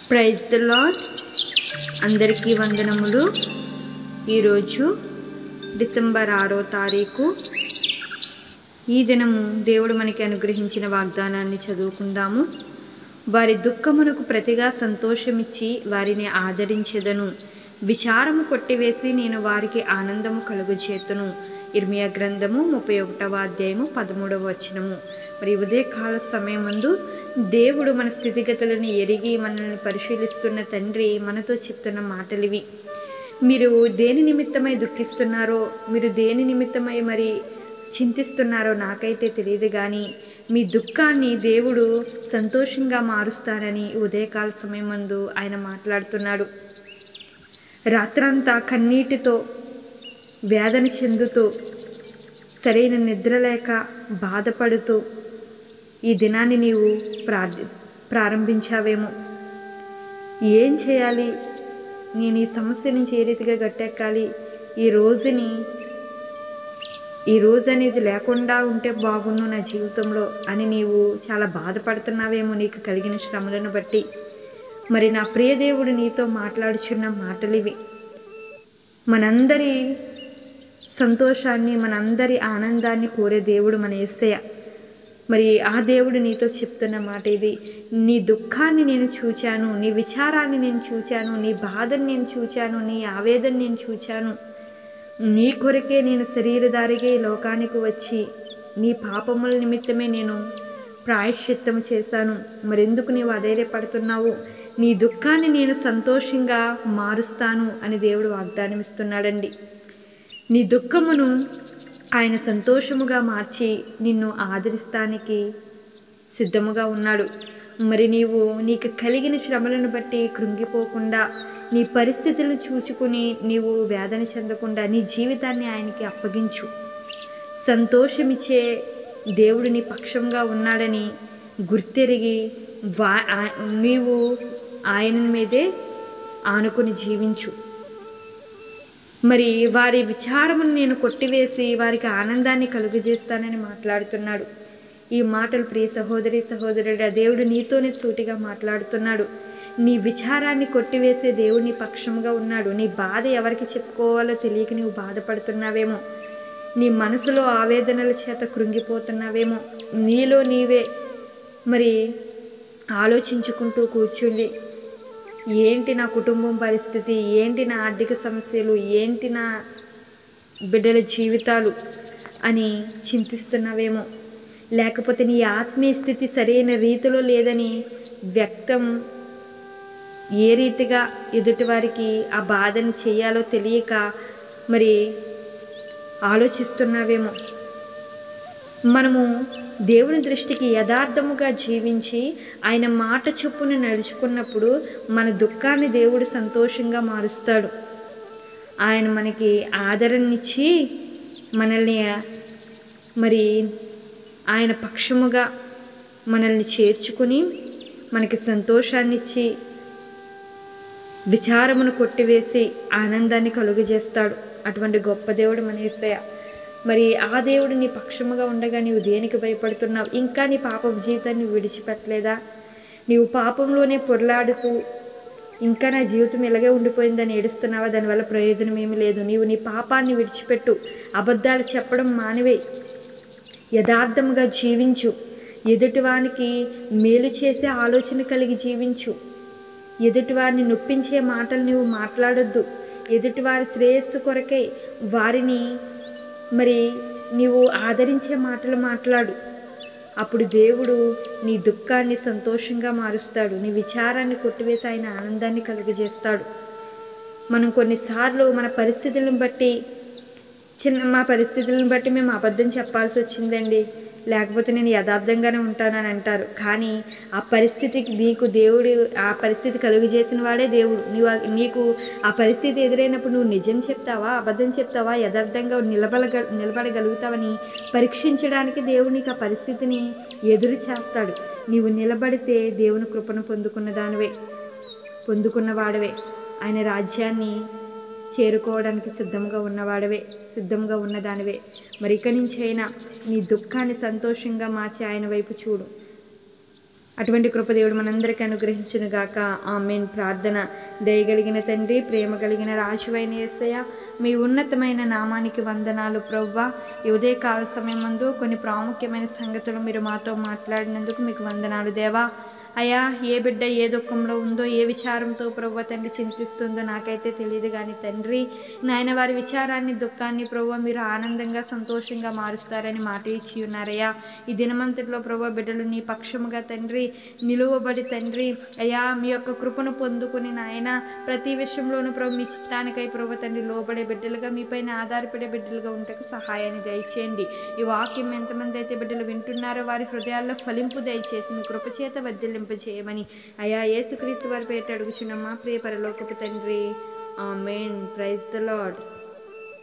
Praise the lord. అందరికీ వందనములు. ఈరోజు డిసెంబర్ 6వ తారీఖు. ఈ దినము దేవుడు మనకి అనుగ్రహించిన వాగ్దానాన్ని చదువుకుందాము. వారి దుఃఖమునకు ప్రతిగా సంతోషమిచ్చి వారిని ఆదరించెదను. విచారము కొట్టివేసి నేను వారికి ఆనందము కలుగజేతును. ఇర్మియా గ్రంథము 31వ అధ్యాయము 13వ వచనము. మరి ఉదయకాల సమయమందు దేవుడు మన స్థితిగతులను ఎరిగి మనల్ని పరిశీలిస్తున్న తండ్రి మనతో చెప్తున్న మాటలివి. మీరు దేని నిమిత్తమై దుఃఖిస్తున్నారో, మీరు దేని నిమిత్తమై మరి చింతిస్తున్నారో నాకైతే తెలియదు, కానీ మీ దుఃఖాన్ని దేవుడు సంతోషంగా మారుస్తారని ఉదయకాల సమయమందు ఆయన మాట్లాడుతున్నాడు. రాత్రంతా కన్నీటితో వేదన చెందుతూ, సరైన నిద్ర లేక బాధపడుతూ ఈ దినాన్ని నీవు ప్రారంభించావేమో. ఏం చేయాలి, నేను ఈ సమస్య నుంచి ఏ రీతిగా గట్టెక్కాలి, ఈ రోజు అనేది లేకుండా ఉంటే బాగుండు నా జీవితంలో అని నీవు చాలా బాధపడుతున్నావేమో నీకు కలిగిన శ్రమలను బట్టి. మరి నా ప్రియ దేవుడు నీతో మాట్లాడుచున్న మాటలివి. మనందరి సంతోషాన్ని, మనందరి ఆనందాన్ని కోరే దేవుడు మన యేసయ్య. మరి ఆ దేవుడు నీతో చెప్తున్న మాట ఇది. నీ దుఃఖాన్ని నేను చూచాను, నీ విచారాన్ని నేను చూచాను, నీ బాధను నేను చూచాను, నీ ఆవేదన నేను చూచాను. నీ కొరకే నేను శరీరధారిగా ఈ లోకానికి వచ్చి నీ పాపముల నిమిత్తమే నేను ప్రాయశ్చిత్తము చేశాను. మరెందుకు నీవు అధైర్యపడుతున్నావు? నీ దుఃఖాన్ని నేను సంతోషంగా మారుస్తాను అని దేవుడు వాగ్దానం ఇస్తున్నాడండి. నీ దుఃఖమును ఆయన సంతోషముగా మార్చి నిన్ను ఆదరిస్తానికి సిద్ధముగా ఉన్నాడు. మరి నీకు కలిగిన శ్రమలను బట్టి కృంగిపోకుండా, నీ పరిస్థితులను చూచుకుని నీవు వేదన చెందకుండా నీ జీవితాన్ని ఆయనకి అప్పగించు. సంతోషమిచ్చే దేవుడు నీ పక్షంగా ఉన్నాడని గుర్తెరిగి నీవు ఆయన మీదే ఆనుకుని జీవించు. మరి వారి విచారమును నేను కొట్టివేసి వారికి ఆనందాన్ని కలుగజేస్తానని మాట్లాడుతున్నాడు. ఈ మాటలు ప్రియ సహోదరి సహోదరుడా, దేవుడు నీతోనే సూటిగా మాట్లాడుతున్నాడు. నీ విచారాన్ని కొట్టివేసే దేవుడు నీ పక్షంగా ఉన్నాడు. నీ బాధ ఎవరికి చెప్పుకోవాలో తెలియక నీవు బాధపడుతున్నావేమో, నీ మనసులో ఆవేదనల చేత కృంగిపోతున్నావేమో, నీలో నీవే మరి ఆలోచించుకుంటూ కూర్చుండి, ఏంటి నా కుటుంబం పరిస్థితి, ఏంటి నా ఆర్థిక సమస్యలు, ఏంటి నా బిడ్డల జీవితాలు అని చింతిస్తున్నావేమో, లేకపోతే నీ ఆత్మీయ స్థితి సరైన రీతిలో లేదని వ్యక్తం ఏ రీతిగా ఎదుటివారికి ఆ బాధని చేయాలో తెలియక మరి ఆలోచిస్తున్నావేమో. మనము దేవుని దృష్టికి యథార్థముగా జీవించి ఆయన మాట చొప్పున నడుచుకున్నప్పుడు మన దుఃఖాన్ని దేవుడు సంతోషంగా మారుస్తాడు. ఆయన మనకి ఆదరణనిచ్చి మనల్ని మరి ఆయన పక్షముగా మనల్ని చేర్చుకుని మనకి సంతోషాన్నిచ్చి విచారమును కొట్టివేసి ఆనందాన్ని కలుగజేస్తాడు. అటువంటి గొప్ప దేవుడు మన యేసయ్య. మరి ఆ దేవుడు నీ పక్షముగా ఉండగా నీవు దేనికి భయపడుతున్నావు? ఇంకా నీ పాపపు జీవితాన్ని విడిచిపెట్టలేదా? నీవు పాపంలోనే పొరలాడుతూ ఇంకా నా జీవితం ఇలాగే ఉండిపోయిందని ఏడుస్తున్నావా? దానివల్ల ప్రయోజనం ఏమీ లేదు. నీవు నీ పాపాన్ని విడిచిపెట్టు. అబద్ధాలు చెప్పడం మానివే. యథార్థంగా జీవించు. ఎదుటివానికి మేలు చేసే ఆలోచన కలిగి జీవించు. ఎదుటివారిని నొప్పించే మాటలు నీవు మాట్లాడొద్దు. ఎదుటివారి శ్రేయస్సు కొరకై వారిని మరి నీవు ఆదరించే మాటలు మాట్లాడు. అప్పుడు దేవుడు నీ దుఃఖాన్ని సంతోషంగా మారుస్తాడు. నీ విచారాన్ని కొట్టివేసి ఆయన ఆనందాన్ని కలుగజేస్తాడు. మనం కొన్నిసార్లు మన పరిస్థితులను బట్టి మా పరిస్థితులను బట్టి మేము అబద్ధం చెప్పాల్సి వచ్చిందండి, లేకపోతే నేను యథార్థంగానే ఉంటానని అంటారు. కానీ ఆ పరిస్థితికి దేవుడు ఆ పరిస్థితి కలుగజేసిన వాడే దేవుడు. నీకు ఆ పరిస్థితి ఎదురైనప్పుడు నువ్వు నిజం చెప్తావా, అబద్ధం చెప్తావా, యథార్థంగా నిలబడగలుగుతావని పరీక్షించడానికి దేవుడు నీకు ఆ పరిస్థితిని ఎదురు చేస్తాడు. నీవు నిలబడితే దేవుని కృపను పొందుకున్నవాడవే. ఆయన రాజ్యాన్ని చేరుకోవడానికి సిద్ధంగా ఉన్నదానివే. మరి ఇక నుంచి అయినా నీ దుఃఖాన్ని సంతోషంగా మార్చి ఆయన వైపు చూడు. అటువంటి కృపదేవుడు మనందరికీ అనుగ్రహించును గాక. ఆమేన్. ప్రార్థన. దయగలిగిన తండ్రి, ప్రేమ కలిగిన రాజువైన యేసయ్య, మీ ఉన్నతమైన నామానికి వందనాలు ప్రభువా. ఈ ఉదయకాల సమయమందు కొన్ని ప్రాముఖ్యమైన సంగతులు మీరు మాతో మాట్లాడినందుకు మీకు వందనాలు దేవా. అయ్యా, ఏ బిడ్డ ఏ దుఃఖంలో ఉందో, ఏ విచారంతో ప్రభువ తండ్రి చింతిస్తుందో నాకైతే తెలియదు కానీ తండ్రి, నాయన వారి విచారాన్ని, దుఃఖాన్ని ప్రభువ మీరు ఆనందంగా, సంతోషంగా మారుస్తారని మాట ఇచ్చి ఉన్నారయ్యా. ఈ దినమంతటిలో ప్రభువ బిడ్డలు నీ పక్షముగా తండ్రి నిలువబడి తండ్రి అయ్యా మీ యొక్క కృపను పొందుకుని నాయన ప్రతి విషయంలోనూ ప్రభు మీ చిత్తానికై ప్రభువ తండ్రి లోబడే బిడ్డలుగా, మీపైన ఆధారపడే బిడ్డలుగా ఉంటకు సహాయాన్ని దయచేయండి. ఈ వాక్యం ఎంతమంది అయితే బిడ్డలు వింటున్నారో వారి హృదయాల్లో ఫలింపు దయచేసి మీ కృపచేత వర్ధిల్లింప చేయమని అయా యేసుక్రీస్తు వారి పేరిట అడుగుచున్నాం మా ప్రియ పరలోకపు తండ్రి. ఆమేన్. Praise the lord.